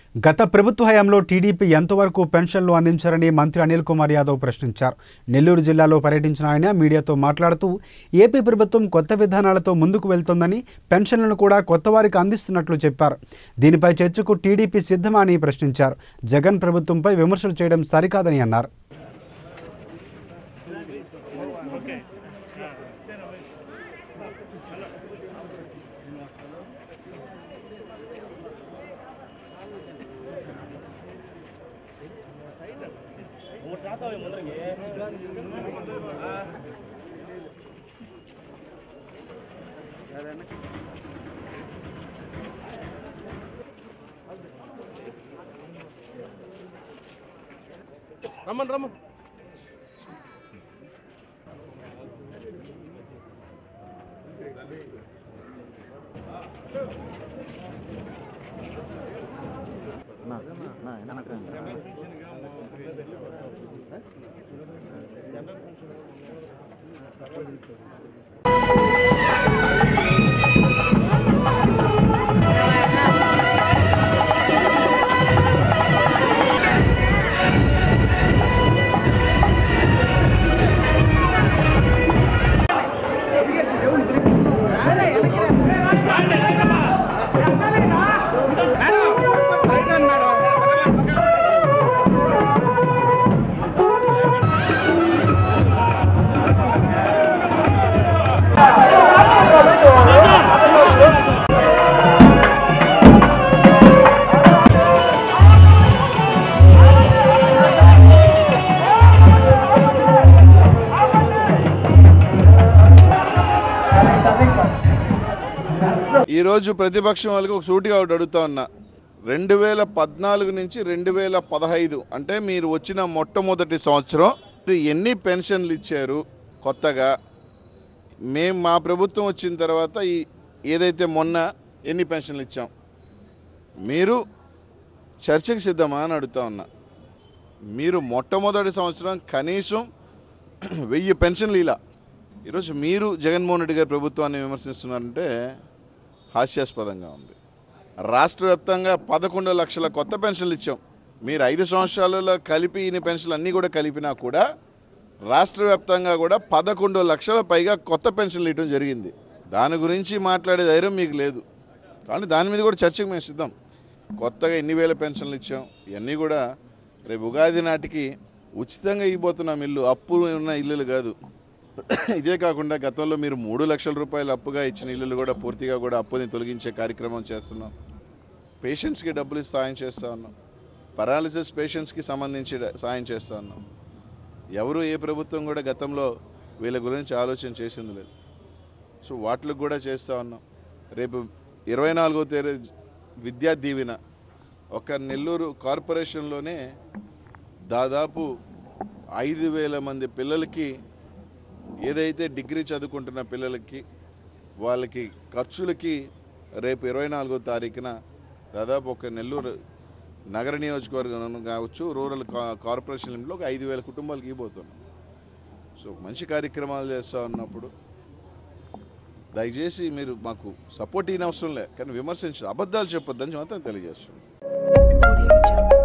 గత ప్రభుత్వ హయాంలో టీడీపీ ఎంతవరకు పెన్షన్లు అందించారని మంత్రి అనిల్ కుమార్ యాదవ్ ప్రశ్నించారు. నెల్లూరు జిల్లాలో పర్యటించిన ఆయన మీడియాతో మాట్లాడుతూ ఏపీ ప్రభుత్వం కొత్త విధానాలతో ముందుకు వెళ్తోందని, పెన్షన్లను కూడా కొత్తవారికి అందిస్తున్నట్లు చెప్పారు. దీనిపై చర్చకు టీడీపీ సిద్ధమా అని ప్రశ్నించారు. జగన్ ప్రభుత్వంపై విమర్శలు చేయడం సరికాదని అన్నారు. రమ్మన్ ఈరోజు ప్రతిపక్షం వాళ్ళకి ఒక సూటిగా ఒకటి అడుగుతా ఉన్నా. 2014 నుంచి 2015 అంటే మీరు వచ్చిన మొట్టమొదటి సంవత్సరం ఎన్ని పెన్షన్లు ఇచ్చారు కొత్తగా? మా ప్రభుత్వం వచ్చిన తర్వాత ఏదైతే మొన్న ఎన్ని పెన్షన్లు ఇచ్చాం? మీరు చర్చకు సిద్ధమా అని అడుగుతా ఉన్నా. మీరు మొట్టమొదటి సంవత్సరం కనీసం 1000 పెన్షన్లు ఇలా. ఈరోజు మీరు జగన్మోహన్ రెడ్డి గారి ప్రభుత్వాన్ని విమర్శిస్తున్నారంటే హాస్యాస్పదంగా ఉంది. రాష్ట్ర వ్యాప్తంగా 11 లక్షల కొత్త పెన్షన్లు ఇచ్చాం. మీరు 5 సంవత్సరాలలో కలిపి ఇన్ని పెన్షన్లు అన్నీ కూడా కలిపినా కూడా రాష్ట్ర వ్యాప్తంగా కూడా 11 లక్షల పైగా కొత్త పెన్షన్లు ఇవ్వడం జరిగింది. దాని గురించి మాట్లాడే ధైర్యం మీకు లేదు. కానీ దాని మీద కూడా చర్చకు మేము సిద్ధం. కొత్తగా ఎన్ని వేల పెన్షన్లు ఇచ్చాం, ఇవన్నీ కూడా రేపు ఉగాది నాటికి ఉచితంగా ఇవ్వబోతున్నాం. ఇల్లు అప్పు ఉన్న ఇల్లులు కాదు. ఇదే కాకుండా గతంలో మీరు 3 లక్షల రూపాయలు అప్పుగా ఇచ్చిన ఇల్లులు కూడా పూర్తిగా కూడా అప్పుని తొలగించే కార్యక్రమం చేస్తున్నాం. పేషెంట్స్కి డబ్బులు సాయం చేస్తూ ఉన్నాం. పారాలిసిస్ పేషెంట్స్కి సంబంధించి సాయం చేస్తూ ఉన్నాం. ఎవరు ఏ ప్రభుత్వం కూడా గతంలో వీళ్ళ గురించి ఆలోచన చేసింది లేదు. సో వాటికి కూడా చేస్తూ ఉన్నాం. రేపు 24వ తేదీ విద్యా దీవెన ఒక నెల్లూరు కార్పొరేషన్లోనే దాదాపు 5000 మంది పిల్లలకి, ఏదైతే డిగ్రీ చదువుకుంటున్న పిల్లలకి వాళ్ళకి ఖర్చులకి రేపు 24వ తారీఖున దాదాపు ఒక నెల్లూరు నగర నియోజకవర్గం కావచ్చు, రూరల్ కార్పొరేషన్ లిమిట్లో ఒక 5000 కుటుంబాలకి ఇవ్వబోతున్నాం. సో మంచి కార్యక్రమాలు చేస్తూ ఉన్నప్పుడు దయచేసి మీరు మాకు సపోర్ట్ ఇవ్వనవసరం లే, కానీ విమర్శించదు, అబద్ధాలు చెప్పొద్దని మాత్రం తెలియజేస్తున్నాం.